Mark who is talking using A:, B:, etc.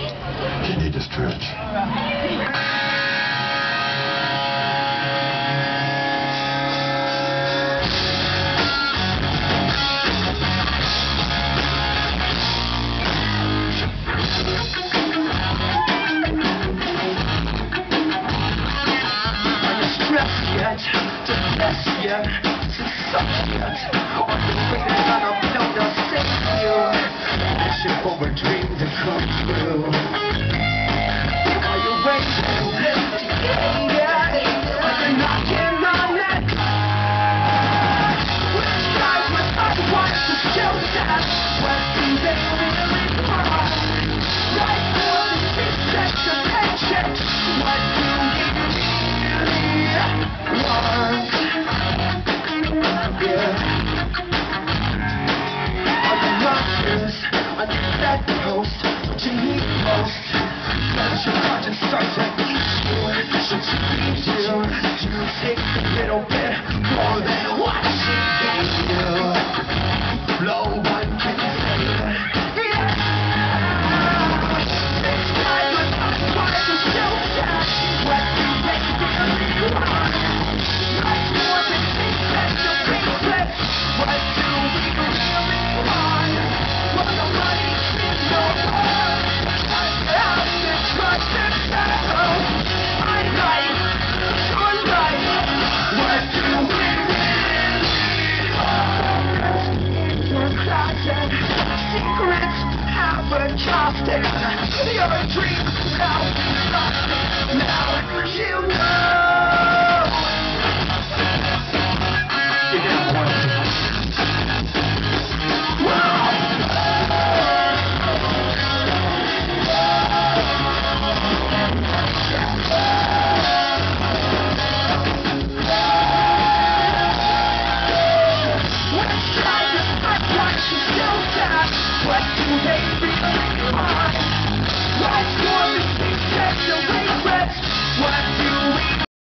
A: You need to stretch.
B: Yet, to such yet, on the way that I'm known to save you. Wishing for a dream to come true. Are you waiting? Yeah, are you knocking on that door? Which guys with us want to show that? What do they really want? Right for the pretext of paycheck. What do we really want? Post, what you need most. Let your conscience start to eat you. Should you need you? You take a little bit more than what she gave you. No one can save. Yeah. This guy with us wanted to show that what you make really want. Much more than things that you pay. What do we really want? For the money. Secrets haven't trusted. Your dreams now, now you know.